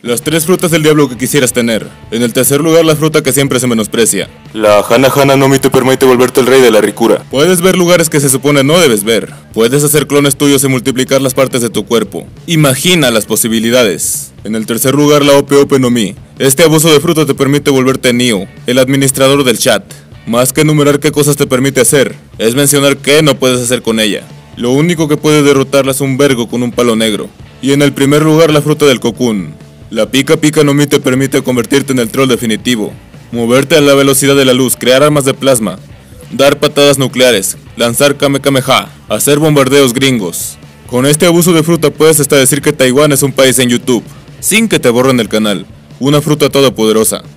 Las 3 frutas del diablo que quisieras tener. En el tercer lugar, la fruta que siempre se menosprecia. La Hana Hana no Mi te permite volverte el rey de la ricura. Puedes ver lugares que se supone no debes ver. Puedes hacer clones tuyos y multiplicar las partes de tu cuerpo. Imagina las posibilidades. En el tercer lugar, la Ope Ope no Mi. Este abuso de fruta te permite volverte Neo, el administrador del chat. Más que enumerar qué cosas te permite hacer, es mencionar qué no puedes hacer con ella. Lo único que puede derrotarla es un vergo con un palo negro. Y en el primer lugar, la fruta del cocoon. La Pika Pika no Mi te permite convertirte en el troll definitivo, moverte a la velocidad de la luz, crear armas de plasma, dar patadas nucleares, lanzar Kamehameha, hacer bombardeos gringos. Con este abuso de fruta puedes hasta decir que Taiwán es un país en YouTube, sin que te borren el canal. Una fruta todopoderosa.